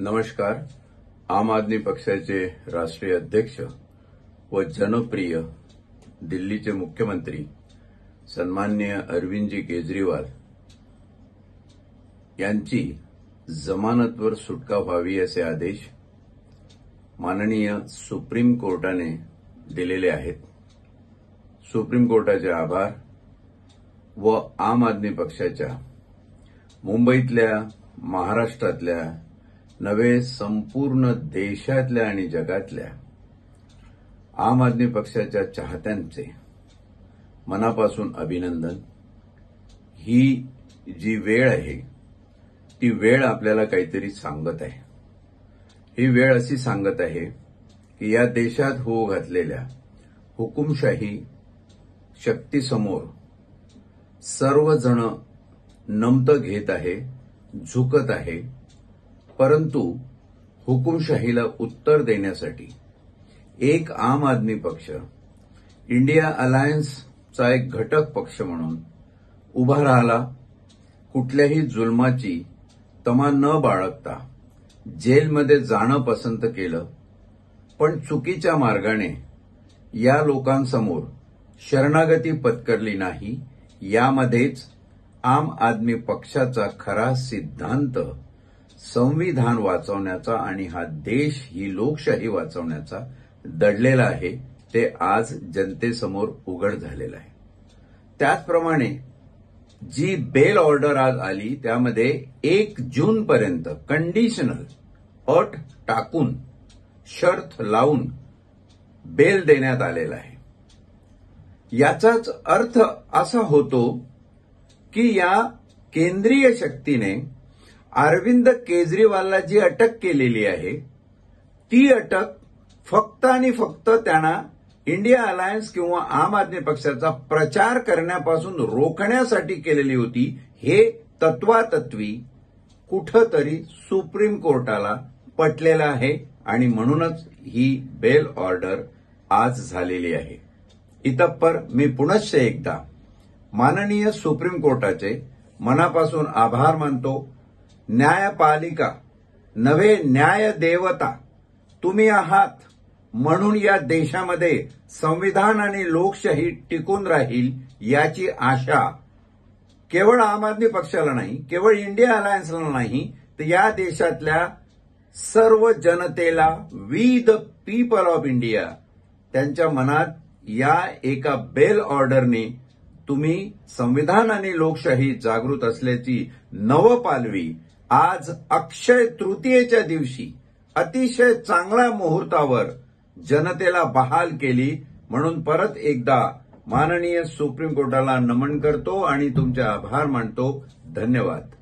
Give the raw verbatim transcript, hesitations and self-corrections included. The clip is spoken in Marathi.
नमस्कार. आम आदमी पक्षाचे राष्ट्रीय अध्यक्ष व जनप्रिय दिल्लीचे मुख्यमंत्री सन्माननीय अरविंदजी केजरीवाल यांची जमानतवर सुटका व्हावी असे आदेश माननीय सुप्रीम कोर्टाने दिलेले आहेत. सुप्रीम कोर्टाचे आभार व आम आदमी पक्षाच्या मुंबईतल्या, महाराष्ट्रातल्या नवे संपूर्ण देशातल्या आणि जगातल्या आम आदमी पक्षाच्या चाहत्यांचे मनापासून अभिनंदन. ही जी वेळ आहे ती वेळ आपल्याला काहीतरी सांगत आहे. ही वेळ अशी सांगत आहे की या देशात होऊ घातलेल्या हुकुमशाही शक्तीसमोर सर्वजण नमतं घेत आहे, झुकत आहे. परंतु हुकुमशाहीला उत्तर देण्यासाठी एक आम आदमी पक्ष इंडिया अलायन्सचा एक घटक पक्ष म्हणून उभा राहिला. कुठल्याही जुलमाची तमा न बाळगता जेलमध्ये जाणं पसंत केलं, पण चुकीच्या मार्गाने या लोकांसमोर शरणागती पत्करली नाही. यामध्येच आम आदमी पक्षाचा खरा सिद्धांत संविधान वाचवण्याचा आणि हा देश, ही लोकशाही वाचवण्याचा दडलेला आहे. ते आज जनतेसमोर उघड झालेलं आहे. त्याचप्रमाणे जी बेल ऑर्डर आज आली त्यामध्ये एक जून पर्यंत कंडिशनल अट टाकून, शर्त लावून बेल देण्यात आलेला आहे. याचाच अर्थ असा होतो की या केंद्रीय शक्तीने अरविंद केजरीवालला जी अटक केलेली आहे ती अटक फक्त आणि फक्त त्यांना इंडिया अलायन्स किंवा आम आदमी पक्षाचा प्रचार करण्यापासून रोखण्यासाठी केलेली होती. हे तत्वातत्वी कुठंतरी सुप्रीम कोर्टाला पटलेलं आहे आणि म्हणूनच ही बेल ऑर्डर आज झालेली आहे. इतप्पर मी पुनश्च एकदा माननीय सुप्रीम कोर्टाचे मनापासून आभार मानतो. न्यायपालिका नव्हे न्याय देवता तुम्ही आहात, म्हणून या देशामध्ये संविधान आणि लोकशाही टिकून राहील याची आशा केवळ आम आदमी पक्षाला नाही, केवळ इंडिया अलायन्सला नाही, तर या देशातल्या सर्व जनतेला, we the people of India, त्यांच्या मनात या एका बेल ऑर्डरने तुम्ही संविधान आणि लोकशाही जागृत असल्याची नवपालवी आज अक्षय तृतीयेच्या दिवशी अतिशय चांगल्या मुहूर्तावर जनतेला बहाल केली. म्हणून परत एकदा माननीय सुप्रीम कोर्टाला नमन करतो आणि तुमचे आभार मानतो. धन्यवाद.